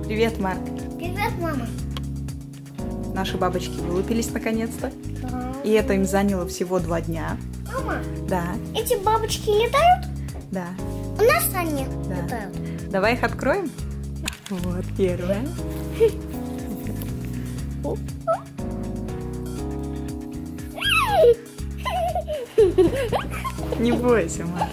Привет, Марк. Привет, мама. Наши бабочки вылупились наконец-то. Да. И это им заняло всего 2 дня. Мама, Да, эти бабочки летают? да. У нас они Да. летают. Давай их откроем. Вот первая. Не бойся, Марк.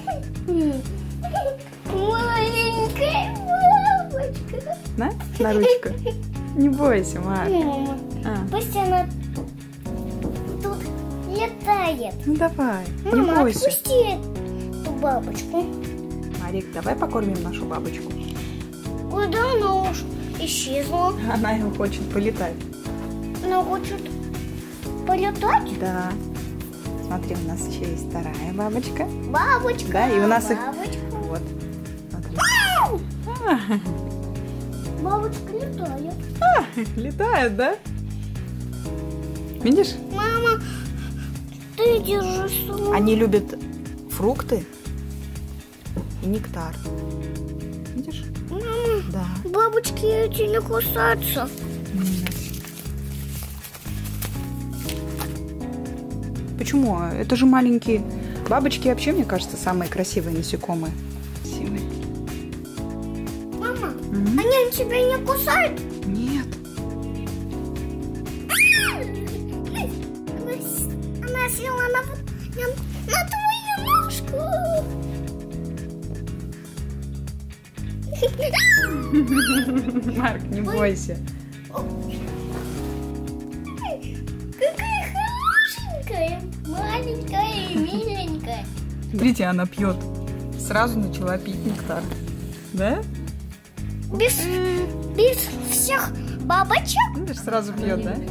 Маленькая бабочка. На ручку. Не бойся, Марк. Мама, А, пусть она тут летает. ну давай, не Мама, бойся. отпусти эту бабочку. Марик, давай покормим нашу бабочку. Куда она уж исчезла? Она его хочет полетать. Она хочет полетать? Да. Смотри, у нас еще есть вторая бабочка. Бабочка, Да, и у нас их... бабочка. Вот, смотри. Бабочка летает. Летают, да? Видишь? Мама, ты держи свой. Они любят фрукты и нектар. Видишь? Мама, Да. бабочки эти не кусаются. Нет. Почему? Это же маленькие бабочки. Вообще, мне кажется, самые красивые насекомые. Красивые. Мама, Мгм. они тебя не кусают? Нет. Она села на твою ножку. Марк, не бойся. Какая хорошенькая, маленькая и миленькая. Смотрите, она пьет. Сразу начала пить нектар. Да? Без всех бабочек. Видишь, сразу пьет, да?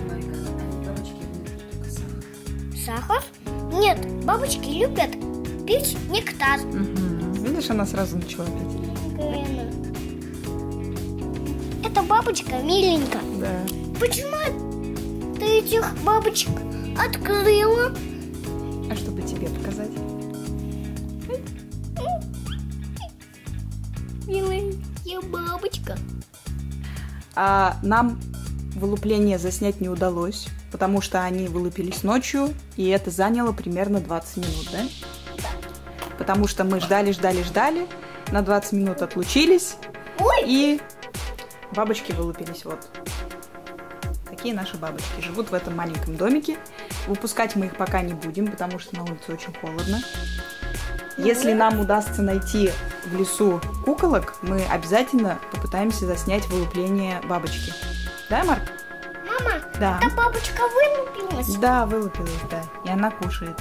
Сахар? Нет, бабочки любят пить нектар. Мгм. Видишь, она сразу начала пить. Эта бабочка миленькая. Да. Почему ты этих бабочек открыла? А чтобы тебе показать? Миленькая бабочка. А нам вылупление заснять не удалось, потому что они вылупились ночью, и это заняло примерно 20 минут, да? Потому что мы ждали, на 20 минут отлучились, Ой, и бабочки вылупились. Вот. Такие наши бабочки. Живут в этом маленьком домике. Выпускать мы их пока не будем, потому что на улице очень холодно. Если нам удастся найти в лесу куколок, мы обязательно попытаемся заснять вылупление бабочки. Да, Марк? мама, Да. эта бабочка вылупилась. Да, вылупилась, да. И она кушает.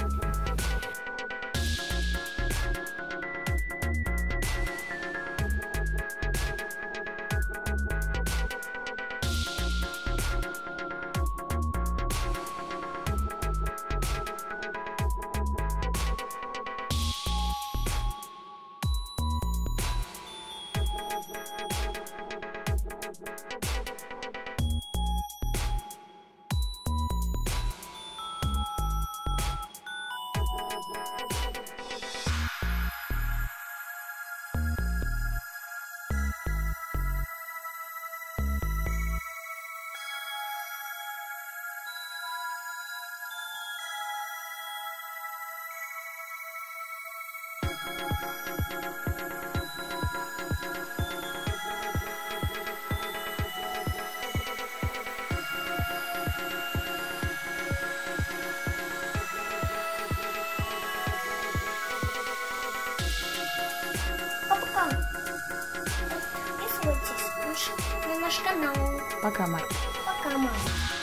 Пока. Подписывайтесь на наш канал. Пока, Марк. Пока, мама.